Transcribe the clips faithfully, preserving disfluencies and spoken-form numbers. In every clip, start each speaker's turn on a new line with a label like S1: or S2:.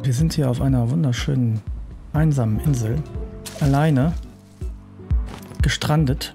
S1: Wir sind hier auf einer wunderschönen, einsamen Insel. Alleine. Gestrandet.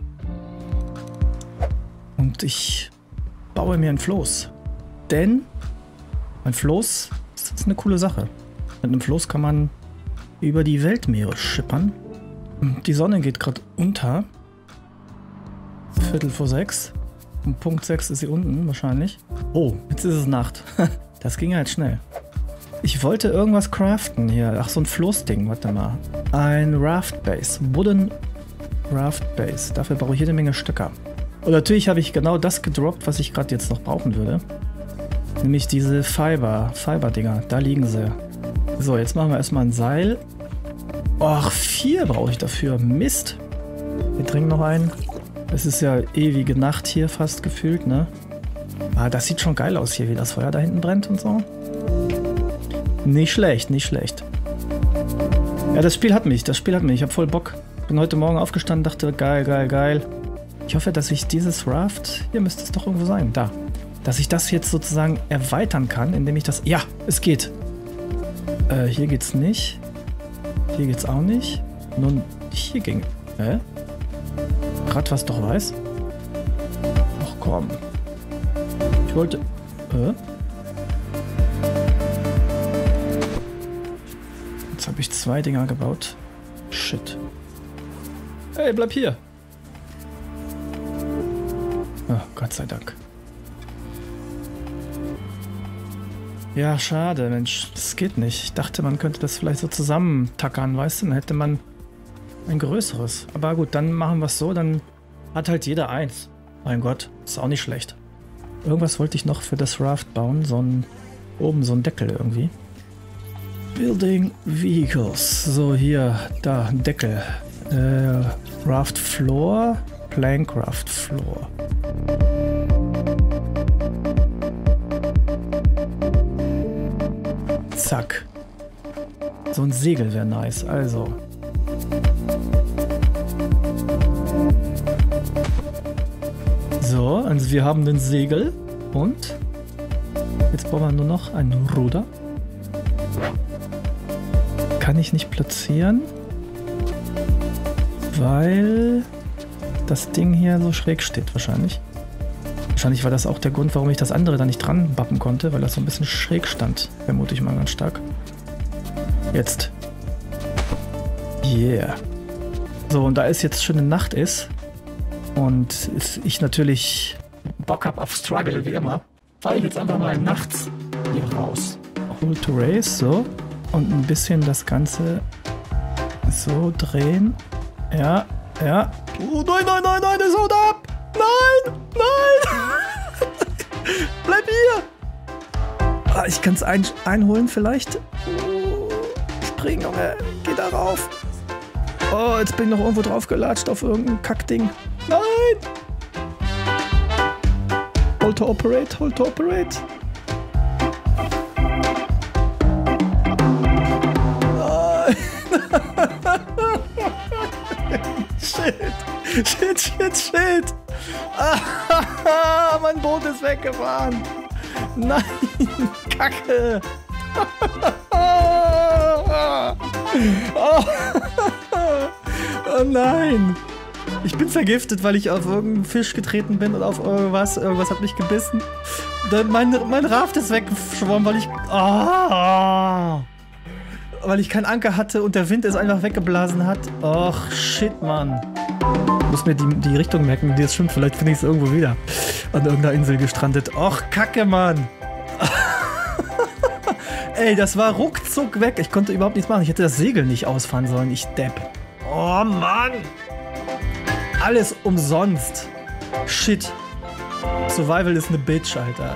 S1: Und ich baue mir ein Floß. Denn ein Floß ist eine coole Sache. Mit einem Floß kann man über die Weltmeere schippern. Die Sonne geht gerade unter. Viertel vor sechs. Um Punkt sechs ist sie unten wahrscheinlich. Oh, jetzt ist es Nacht. Das ging halt schnell. Ich wollte irgendwas craften hier. Ach, so ein Floßding. Warte mal. Ein Raft Base. Wooden Raft Base. Dafür brauche ich jede Menge Stöcker. Und natürlich habe ich genau das gedroppt, was ich gerade jetzt noch brauchen würde. Nämlich diese Fiber. Fiber-Dinger. Da liegen sie. So, jetzt machen wir erstmal ein Seil. Ach, vier brauche ich dafür. Mist. Wir trinken noch einen. Es ist ja ewige Nacht hier fast gefühlt, ne? Ah, das sieht schon geil aus hier, wie das Feuer da hinten brennt und so. Nicht schlecht, nicht schlecht. Ja, das Spiel hat mich, das Spiel hat mich. Ich habe voll Bock. Bin heute Morgen aufgestanden, dachte, geil, geil, geil. Ich hoffe, dass ich dieses Raft, hier müsste es doch irgendwo sein, da. Dass ich das jetzt sozusagen erweitern kann, indem ich das, ja, es geht. Äh, hier geht's nicht. Hier geht's auch nicht. Nun, hier ging, hä? Grad was doch weiß. Ach komm. Ich wollte... Äh? Jetzt habe ich zwei Dinger gebaut. Shit. Hey, bleib hier. Oh, Gott sei Dank. Ja, schade, Mensch. Das geht nicht. Ich dachte, man könnte das vielleicht so zusammentackern, weißt du? Dann hätte man ein größeres. Aber gut, dann machen wir es so. Dann hat halt jeder eins. Mein Gott, ist auch nicht schlecht. Irgendwas wollte ich noch für das Raft bauen. So ein... Oben so ein Deckel irgendwie. Building Vehicles. So, hier, da, ein Deckel. Äh, Raft Floor. Plank Raft Floor. Zack. So ein Segel wäre nice. Also. So, also wir haben den Segel. Und jetzt brauchen wir nur noch ein Ruder. Kann ich nicht platzieren, weil das Ding hier so schräg steht wahrscheinlich. Wahrscheinlich war das auch der Grund, warum ich das andere da nicht dran bappen konnte, weil das so ein bisschen schräg stand. Vermute ich mal ganz stark. Jetzt. Yeah. So, und da es jetzt schöne Nacht ist und ich natürlich Bock habe auf Struggle, wie immer, fahre ich jetzt einfach mal nachts hier raus. Hold to race, so. Und ein bisschen das Ganze so drehen. Ja, ja. Oh nein, nein, nein, nein, es haut ab! Nein, nein! Bleib hier! Ah, ich kann es ein, einholen vielleicht. Oh, spring, Junge. Geh da rauf. Oh, jetzt bin ich noch irgendwo drauf gelatscht auf irgendein Kackding. Nein! Hold to operate, hold to operate. Shit, shit, shit, shit. Ah, mein Boot ist weggefahren. Nein, Kacke. Oh, oh nein. Ich bin vergiftet, weil ich auf irgendeinen Fisch getreten bin oder auf irgendwas. Irgendwas hat mich gebissen. Mein, mein Raft ist weggeschwommen, weil ich... Oh, weil ich keinen Anker hatte und der Wind es einfach weggeblasen hat. Och, shit, Mann. Ich muss mir die, die Richtung merken, die es stimmt. Vielleicht finde ich es irgendwo wieder. An irgendeiner Insel gestrandet. Och, Kacke, Mann. Ey, das war ruckzuck weg. Ich konnte überhaupt nichts machen. Ich hätte das Segel nicht ausfahren sollen. Ich Depp. Oh, Mann. Alles umsonst. Shit. Survival ist eine Bitch, Alter.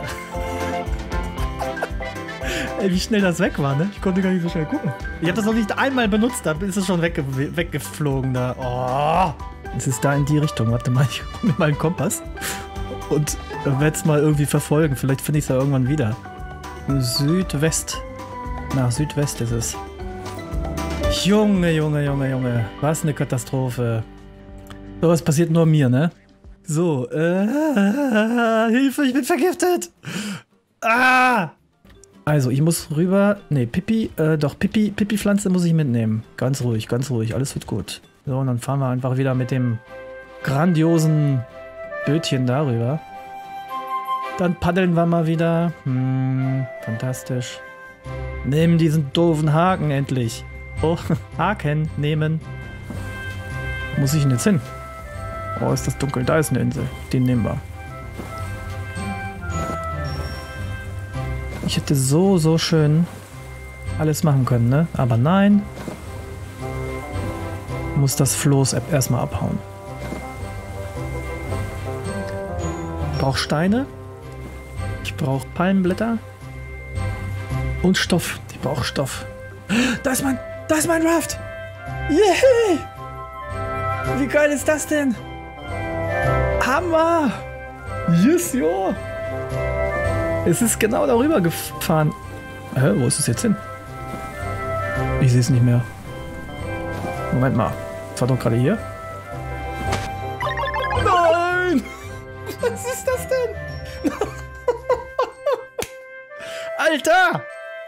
S1: Ey, wie schnell das weg war, ne? Ich konnte gar nicht so schnell gucken. Ich habe das noch nicht einmal benutzt, da ist es schon wegge weggeflogen da. Oh. Es ist da in die Richtung. Warte mal, ich hole mir mal einen Kompass und werde es mal irgendwie verfolgen. Vielleicht finde ich es ja irgendwann wieder. Südwest. Nach Südwest ist es. Junge, Junge, Junge, Junge. Was eine Katastrophe. So was passiert nur mir, ne? So, äh, Hilfe, ich bin vergiftet. Ah! Also, ich muss rüber. Ne, Pipi, äh, doch, Pipi, Pipi-Pflanze muss ich mitnehmen. Ganz ruhig, ganz ruhig, alles wird gut. So, und dann fahren wir einfach wieder mit dem grandiosen Bötchen darüber. Dann paddeln wir mal wieder. Hm, fantastisch. Nehmen diesen doofen Haken endlich. Oh, Haken nehmen. Wo muss ich denn jetzt hin? Oh, ist das dunkel. Da ist eine Insel. Den nehmen wir. Ich hätte so, so schön alles machen können, ne? Aber nein. Muss das Floß erstmal abhauen. Ich brauche Steine. Ich brauche Palmenblätter. Und Stoff. Ich brauche Stoff. Da ist mein, da ist mein Raft. Yay! Wie geil ist das denn? Hammer! Yes, jo! Es ist genau darüber gefahren. Hä, wo ist es jetzt hin? Ich sehe es nicht mehr. Moment mal. Ich war doch gerade hier. Nein! Was ist das denn? Alter!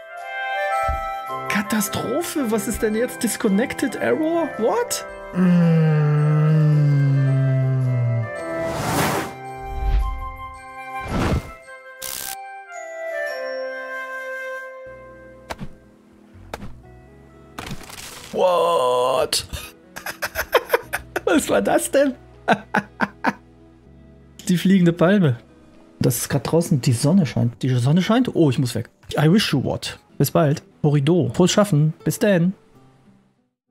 S1: Katastrophe! Was ist denn jetzt? Disconnected Error? What? Mm. What? Was war das denn? Die fliegende Palme. Das ist gerade draußen. Die Sonne scheint. Die Sonne scheint? Oh, ich muss weg. I wish you what. Bis bald. Horido. Frohes Schaffen. Bis dann.